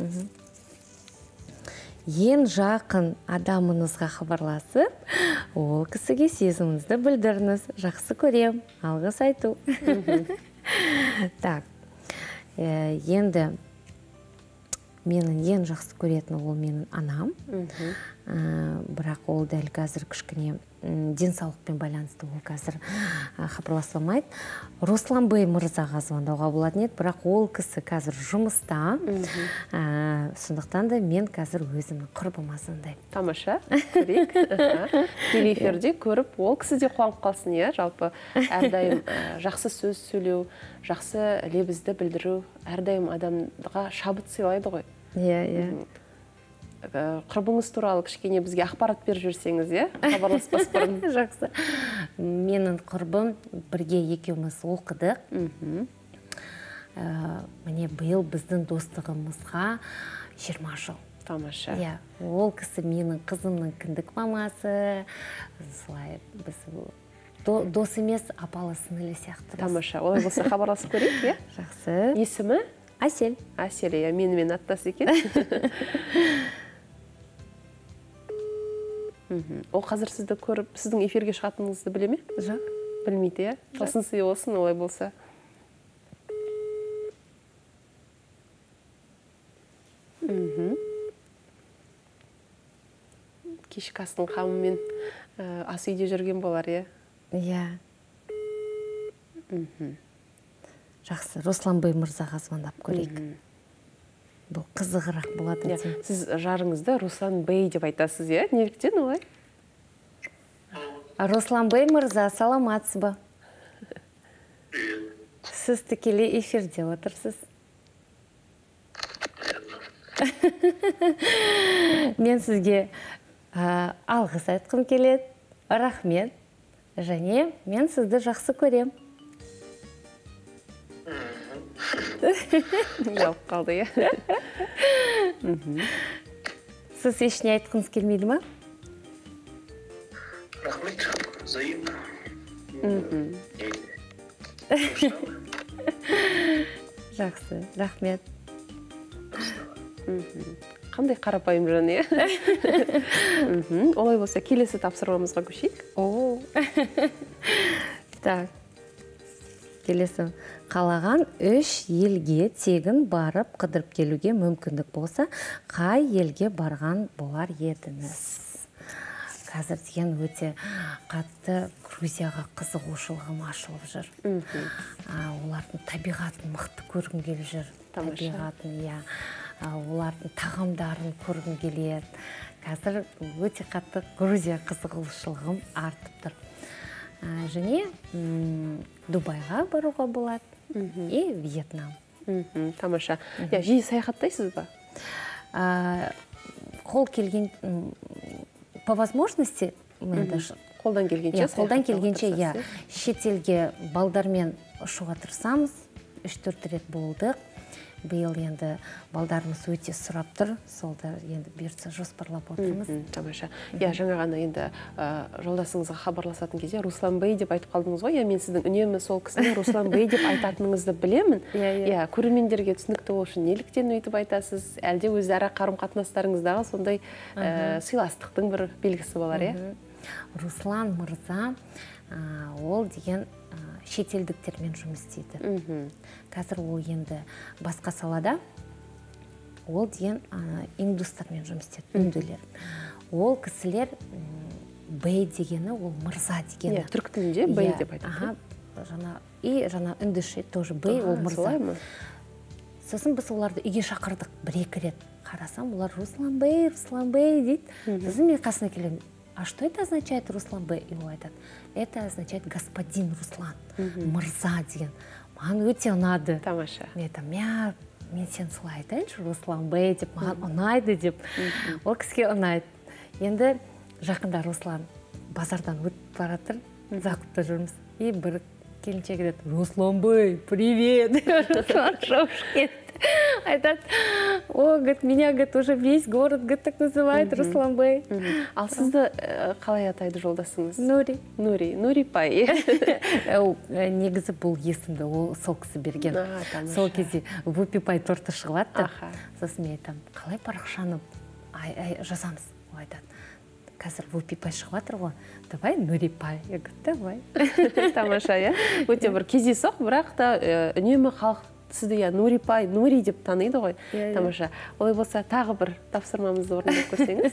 Ең жақын адамыңызға хабарласып, ол кісіге сезіміңізді білдіріңіз. Жақсы көрем, алғыс айту. Так. Енді менің ең жақсы көретін ол менің анам, бірақ ол дәл қазір кішкене денсаулықпен байланысты, ол қазір хабарласылмайды. Русланбай мырзаға звондауға болатын еді, бірақ ол кісі қазір жұмыста, сондықтан да мен қазір өзімнің құрбыма звондаймын. Тамаша, көрейік. Телеэфирде көріп, ол кісі де қуанып қалсын, е, жалпы әрдайым жақсы сөз сөйлеу, жақсы лебізді білдіру, әрдайым адамға шабыт сыйлайды ғой. Иә, иә. Құрбыңыз туралы кішкене бізге ақпарат беріп жүрсеңіз, е? Хабарласпас бұрын. Жақсы. Менің құрбым бірге екеуміз оқыдық. Міне биыл біздің достығымызға жиырма жыл. Тамаша. Иә, ол кісі менің қызымның кіндік мамасы. Солай біз дос емес, апалы сіңілі сияқты. Тамаша. Олай болса хабарласып көрейік, е? Жақсы. Есімі? Әсел. Әсел, е, менімен аттас екен. Ол қазір сізді көріп, сіздің эфирге шығатыныңызды біле ме? Жоқ. Білмейді, иә? Тылсын сый болсын, олай болса. Кешкі астың қамымен ас үйде жүрген болар, иә? Иә. Жақсы, Русланбай мырзаға звондап көрейік. Бұл қызығырақ болады. Сіз жарыңызды Русланбай деп айтасыз, иә? Неліктен олай? Русланбай мырза, саламатсыз ба? Сіз тікелей эфирде отырсыз. Мен сізге алғыс айтқым келеді. Рахмет. Және мен сізді жақсы көрем. Жалып қалды, иә? Сіз ешіне айтқыңыз келмейді ма? Рахмет, взаимно. Жақсы, рахмет. Қандай қарапайым жан, иә? Олай болса, келесі тапсырмамызға көшейік. О, так. Келесі. Қалаған үш елге тегін барып қыдырып келуге мүмкіндік болса, қай елге барған болар едіңіз? Қазір деген өте қатты Грузияға қызығушылығым ашылып жүр. Олардың табиғатын мықты көргім келіп жүр. Табиғатын, иә. Олардың тағамдарын көргім келеді. Қазір өте қатты Грузия қызығушылығым артып тұр. Және Дубайға баруға болады. И Вьетнам. Тамаша. Жиі саяхаттайсыз ба? Қол келген, по возможности, қолдан келгенше қолдан келгенше, иә, шетелге балдармен ұшуға тырысамыз. үш-төрт рет болдық. Биыл енді балдарымыз өте сұрап тұр, солда енді бұйыртса жоспарлап отырмыз. Тамаша. Я жаңа ғана енді жолдасыңызға хабарласатын кезде Русланбай деп айтып қалдыңыз ғой. Я мен сіздің үнемі сол кісінің Русланбай деп айтатыныңызды білемін. Я көрермендерге түсінікті ол үшін неліктен өйтіп айтасыз? Әлде өзара қарым-қатынастарыңыздағы сондай сыйластықтың бір белгісі болар, иә? Руслан мырза ол деген шетелдіктермен жұмыс істейді. Қазір ол енді басқа салада, ол деген индустармен жұмыс істейді, үнділер. Ол кісілер бэй дегені, ол мырза дегені. Түрік тілінде бэй деп айтады. И жаңа үндіше тоже бэй, ол мырза. Сосын біз оларды үйге шақырдық бір-екі рет. Қарасам, олар Русланбай, Русланбай дейді. Сосын мен қасына келемін. А что это означает Русланбай? И он айтады. Это означает господин Руслан, мырза деген. Маған өте ұнады. Тамаша. Мен айтам, мен сен солай айтайыншы, Русланбай деп, маған ұнайды деп. Ол кісіге ұнайды. Енді жақында Руслан базардан өтіп баратыр, зақытта жүрміз. И бір келіншек айтады, Русланбай, привет! Руслан шауш кетті. Айтады, о, говорит, меня, говорит, уже весь город, говорит, так называет Русланбай. Ал сізді қалай атайды жолдасыңыз? Нури. Нури, Нурипай. Негізі бұл есімді, ол сол кісі берген. Сол кезде Вупипай торты шығыватты. Сосын мен айтам, қалай парақшаны жазамыз? Ол айтады, қазір Вупипай шығыватыр ғой, давай Нурипай. Я говорю, давай. Тамаша, иә? Өте бір кездейсоқ, бірақ та үнемі халық сізді я Нурипай, Нури деп таниды ғой. Тамаша. Олай болса, тағы бір тапсырмамызды орындап көрсеңіз.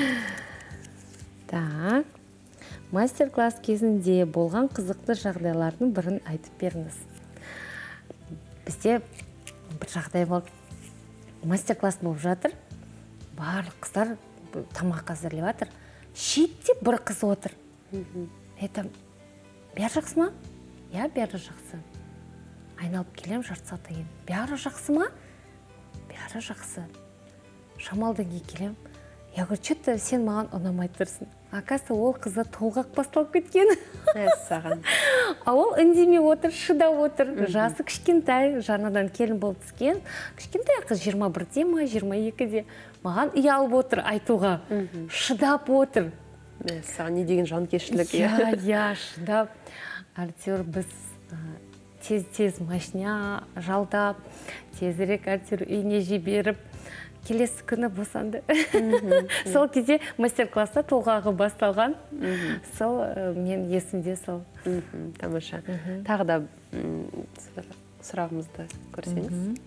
Так. Мастер-класс кезінде болған қызықты жағдайлардың бірін айтып беріңіз. Бізде бір жағдай болды. Мастер-класс болып жатыр. Барлық қыздар тамақ әзірлеп жатыр. Шетте бір қыз отыр. Айтам, бәрі жақсы ма? Я, бәрі жақсы. Айналып келем, жарты сағаттан кейін. Бәрі жақсы ма? Бәрі жақсы. Шамалдан кейін келем. Я говорю, что-то сен маған ұнамай тұрсың. Акасы ол қызы толғақ басталып кеткен. Саған. А ол үндемей отыр, шыдап отыр. Жасы кішкентай, жаңадан келін болып түскен. Кішкентай қыз жиырма бірде ма, жиырма екіде. Маған ұялып отыр айтуға. Шыдап отыр. Саған не деген жанкештілік. Я, я, шыдап. Артер біз тез-тез машина жалдап, тезірек артер үйіне жіберіп, келесі күні босанды. Сол кезде мастер-класста толғағы басталған. Сол мен есімде сол. Тамаша. Тағы да сұрағымызды көрсеңіз.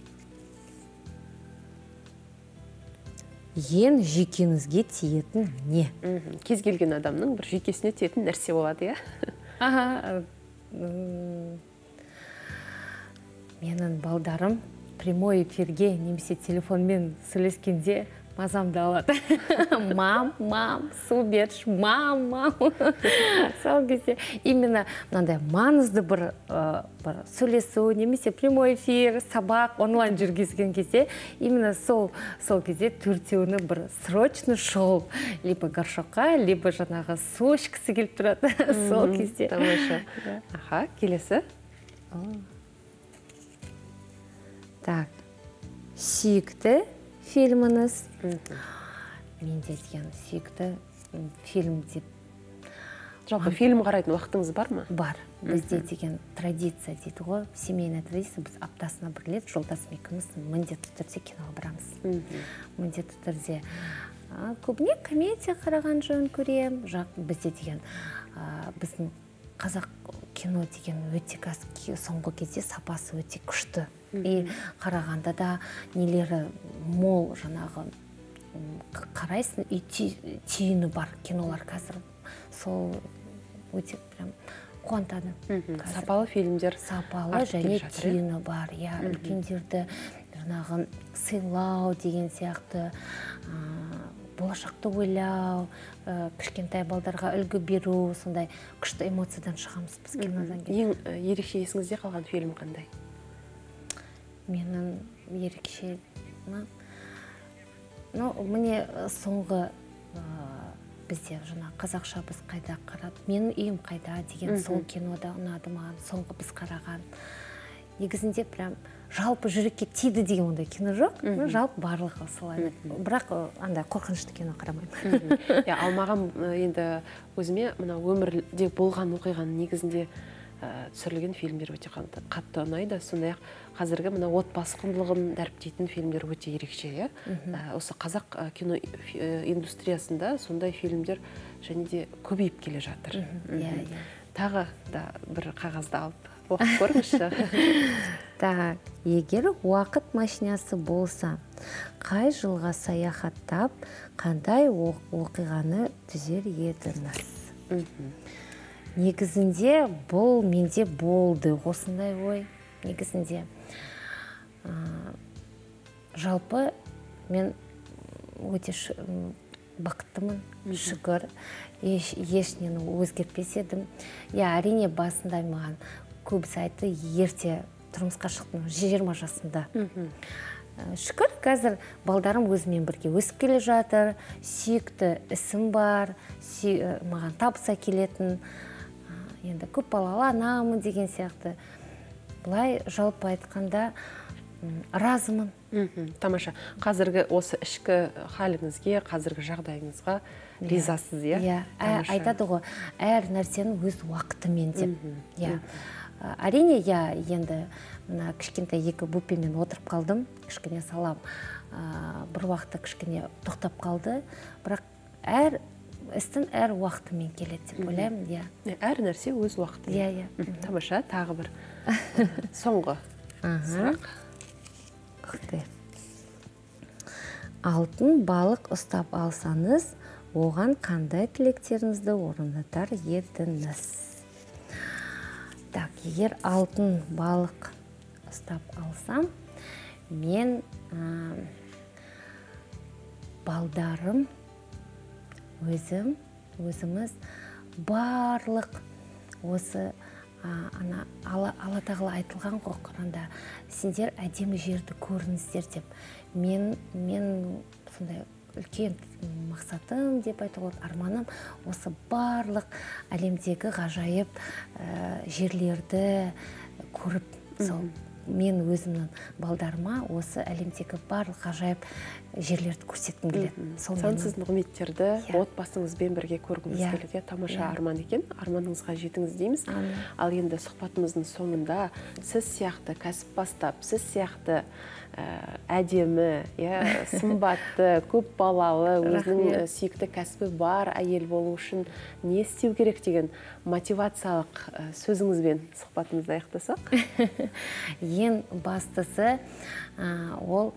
Ең жүйкеңізге тиетін не? Кез келген адамның бір жүйкесіне тиетін нәрсе болады, е? Аха. Менің балдарым прямой эфирге немесе телефонмен сөйлескенде мазамды алады. Мам, мам, су берші, мам, мам. Сол кезде именно мынандай маңызды бір сөйлесу, немесе прямой эфир, сабақ, онлайн жүргізген кезде, именно сол кезде төртеуіні бір срочно шоу, либо горшокқа, либо жаңағы су ішкісі келіп тұрады. Сол кезде. Тамаша. Аха, келесі. Так, сүйікті фильміңіз. Менде деген сүйікті фильм деп. Жалпы фильм қарайтын уақытыңыз бар ма? Бар. Бізде деген традиция дейді ғой, семейная традиция, біз аптасына бір рет жолдасым екеуміз міндетті түрде киноға барамыз. Міндетті түрде көбіне комедия қараған жөн көрем. Бізде деген біздің қазақ кино деген өте соңғы кезде сапасы өте күшті. И қарағанда да нелері мол жаңағы қарайсың, и түйіні бар кинолар қазір. Сол өте прям қуантады. Сапалы фильмдер. Сапалы және түйіні бар. Үлкендерді жаңағы сыйлау деген сияқты, болашақты ойлау, кішкентай балдарға үлгі беру, сондай күшті эмоциядан шығамыз біз кинодан. Ең ерекше есіңізде қалған фильм қандай? Менің ерекше, міне соңғы бізде жаңа қазақша біз қайда қарады, менің үйім қайда деген сол кинода ұнады маған, соңғы біз қараған. Негізінде прям жалпы жүрекке тиді деген ондай кино жоқ, жалпы барлығы солай. Бірақ андай қорқынышты кино қарамаймын. Ал маған енді өзіме өмірде болған оқиғаның негізінде түсірілген фильмдер өте қатты ұнайды. Сондай-ақ қазіргі мына отбасы құндылығын дәріптейтін фильмдер өте ерекше. Осы қазақ кино индустриясында сондай фильмдер және де көбейіп келе жатыр. Тағы да бір қағазды алып оқып көріңізші. Так, егер уақыт машинасы болса, қай жылға саяхаттап, қандай оқиғаны түзер едіңіз? Негізінде бұл менде болды, осындай ой. Негізінде жалпы мен өте бақыттымын, шүкір, ешнені өзгертпес едім. Әрине басында маған көбісі айтты, ерте тұрмысқа шықтым, жиырма жасында. Шүкір, қазір балдарым өзімен бірге өсіп келе жатыр, сүйікті ісім бар, маған табыса келетін, енді көп балалы анамын деген сияқты. Бұлай жалпы айтқанда разымын. Тамаша. Қазіргі осы ішкі халіңізге, қазіргі жағдайыңызға ризасыз, е? Айтады ғой, әр нәрсенің өз уақытымен деп. Әрине, енді кішкентай екі бөпемен отырып қалдым, кішкене салам. Бір уақытта кішкене тоқтап қалды, бірақ әр істің әр уақытымен келеді деп ойлаймын. Әр нәрсе өз уақытымен. Тамаша, тағы бір соңғы сұрақ. Алтын балық ұстап алсаңыз, оған қандай тілектеріңізді орындатар едіңіз? Так, егер алтын балық ұстап алсам, мен балдарым, өзім, өзіміз барлық осы Алла тағала айтылған ғой Құранда, сендер әдемі жерді көріңіздер деп. Мен сондай үлкен мақсатым деп айтылған арманым осы барлық әлемдегі ғажайып жерлерді көріп, мен өзімнің балдарыма осы әлемдегі барлық ғажайып жерлерді көрсеткім келеді. Сансыз нығметтерді отбасыңызбен бірге көргіңіз келуге тамаша арман екен. Арманыңызға жетіңіз дейміз. Ал енді сұхбатымыздың соңында сіз сияқты кәсіп бастап, сіз сияқты әдемі, сымбатты, көп балалы, өзінің сүйікті кәсібі бар әйел болу үшін не істеу керек деген мотивациялық сөзіңізбен сұхбатымызды аяқтасақ? Ең бастысы ол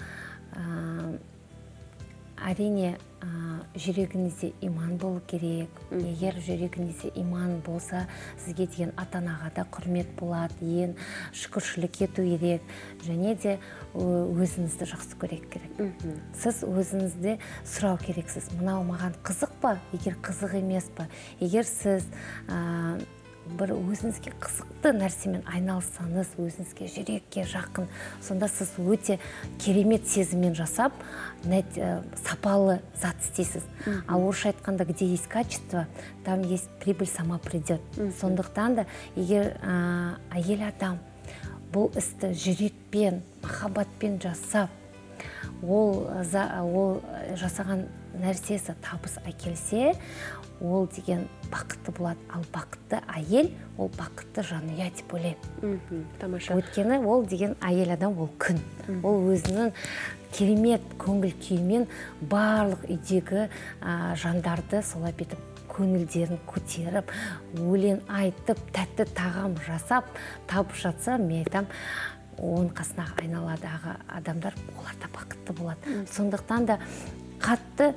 әрине жүрегіңізде иман болу керек. Егер жүрегіңізде иман болса, сізге деген ата-анаға да құрмет болады, ең шүкіршілік ету керек, және де өзіңізді жақсы көрек керек. Сіз өзіңізде сұрау керексіз. Мынау маған қызық па? Егер қызық емес па? Егер сіз бір өзіңізге қызықты нәрсемен айналсаңыз, өзіңізге жүрекке жақын, сонда сіз өте керемет сезіммен жасап, сапалы зат істейсіз. Ал орысша айтқанда, где есть качество, там есть прибыль сама придет. Сондықтан да, егер әйел адам бұл істі жүрекпен, махаббатпен жасап, ол жасаған нәрсесі табыс әкелсе, ол деген бақытты болады. Ал бақытты әйел, ол бақытты жанұя деп ойлаймын. Тамаша. Өйткені ол деген әйел адам, ол күн. Ол өзінің керемет көңіл күйімен барлық үйдегі жандарды солай бетіп, көңілдерін көтеріп, өлең айтып, тәтті тағам жасап, табыс жатса, мен айтам, оның қасына айналадағы адамдар, олар да бақытты болады. Сондықтан да қатты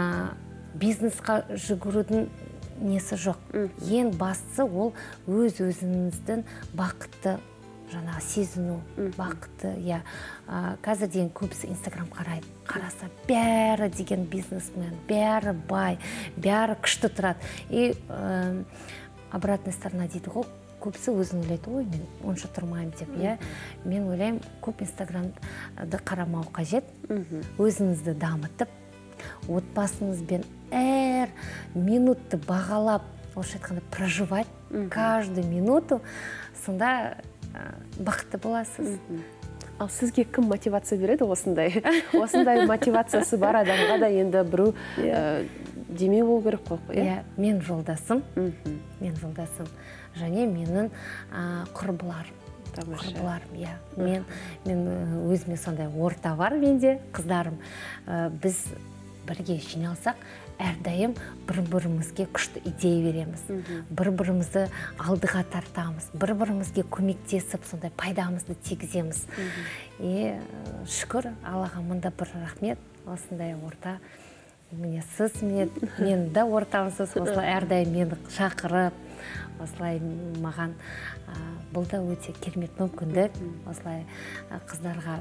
бизнесқа жүгірудің несі жоқ. Ең бастысы ол өз-өзіңіздің бақытты жаңа сезіну, бақытты. Қазір деген көбісі Инстаграм қарайды. Қараса, бәрі деген бизнесмен, бәрі бай, бәрі күшті тұрады. И обратная сторона дейді ғой, көбісі өзін ойлайды, ой, мен онша тұрмайым деп. Мен ойлаймын, көп Инстаграмды қарамау қажет, өзіңізді дамытып, отбасыңызбен әр минутты бағалап, орысша айтқанда проживать каждую минуту, сонда бақытты боласыз. Ал сізге кім мотивация береді осындай? Осындай мотивациясы бар адамға да енді біреу демеу болу керек қой. Мен жолдасым, мен жолдасым, және менің құрбыларым. Құрбыларым, мен өзіме сондай орта бар менде, қыздарым. Біз бірге жиналсақ, әрдайым бір-бірімізге күшті идея береміз. Бір-бірімізді алдыға тартамыз. Бір-бірімізге көмектесіп, сондай пайдамызды тигіземіз. И шүкір, Аллаға мында бір рахмет, осындай орта. Міне сіз, мен да ортамсыз, осылай әрдайым мені шақырып, осылай маған бұл да өте керемет мүмкіндік. Осылай қыздарға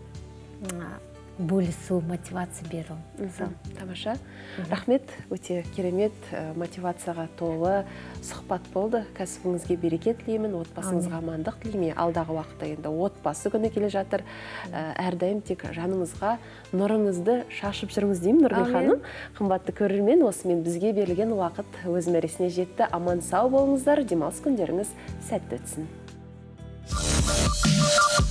бөлісу, мотивация беру. Тамаша. Рахмет, өте керемет мотивацияға толы сұхбат болды. Кәсібіңізге берекет тілеймін, отбасыңызға амандық тілеймін. Алдағы уақытта енді отбасы күні келе жатыр. Әрдайым тек жаныңызға нұрыңызды шашып жүріңіз деймін, Нұргүл ханым. Қымбатты көрермен, осымен бізге берілген уақыт өз мәресіне жетті. Аман сау болыңыздар, демалыс күндеріңіз сәтті өтсін.